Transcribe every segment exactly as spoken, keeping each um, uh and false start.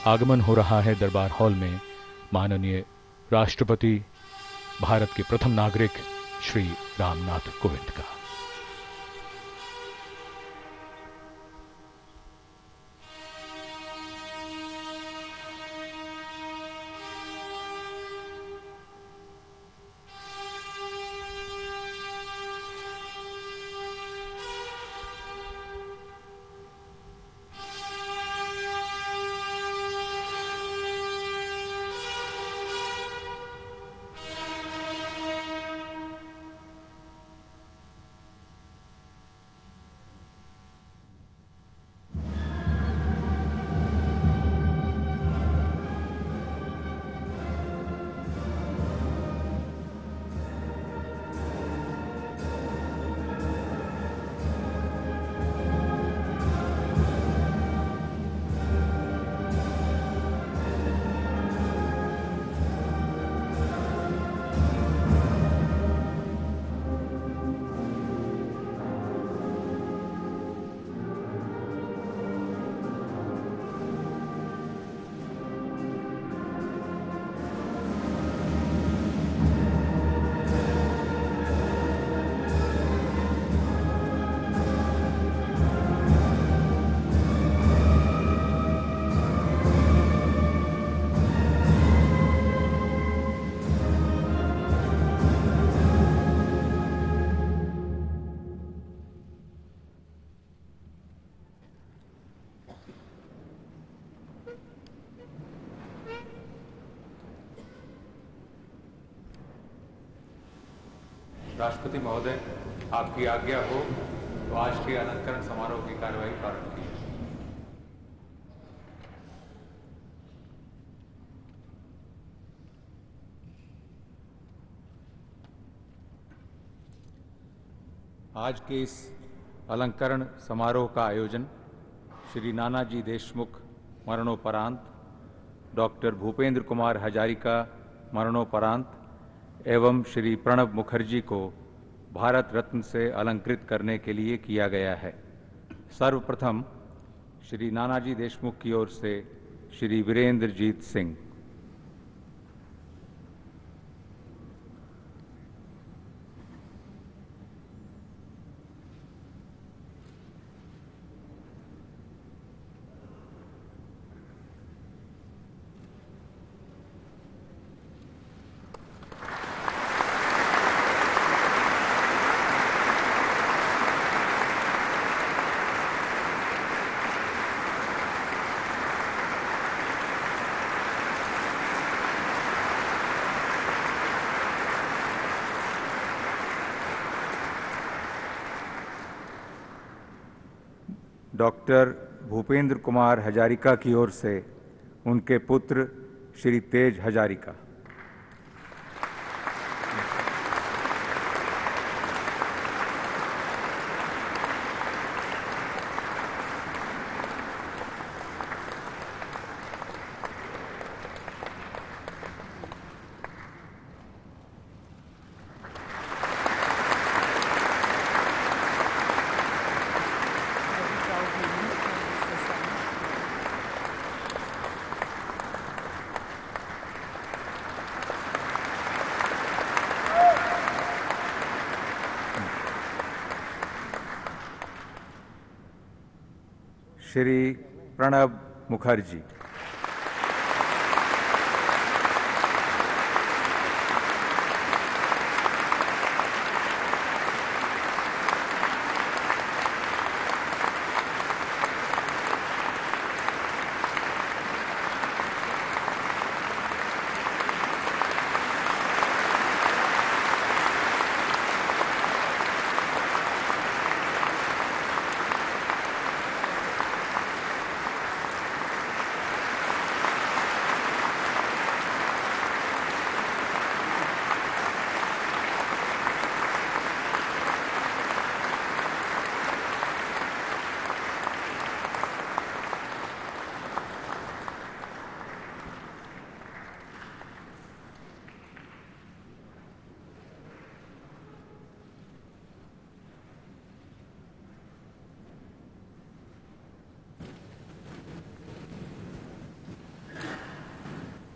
आगमन हो रहा है दरबार हॉल में माननीय राष्ट्रपति भारत के प्रथम नागरिक श्री रामनाथ कोविंद का। राष्ट्रपति महोदय, आपकी आज्ञा हो तो आज के अलंकरण समारोह की कार्यवाही प्रारंभ की। आज के इस अलंकरण समारोह का आयोजन श्री नानाजी देशमुख मरणोपरांत, डॉक्टर भूपेंद्र कुमार हजारिका मरणोपरांत एवं श्री प्रणब मुखर्जी को भारत रत्न से अलंकृत करने के लिए किया गया है। सर्वप्रथम श्री नानाजी देशमुख की ओर से श्री वीरेंद्रजीत सिंह। डॉक्टर भूपेंद्र कुमार हजारिका की ओर से उनके पुत्र श्री तेज हजारिका। श्री प्रणब मुखर्जी।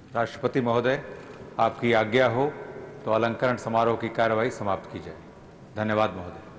राष्ट्रपति महोदय, आपकी आज्ञा हो तो अलंकरण समारोह की कार्यवाही समाप्त की जाए। धन्यवाद महोदय।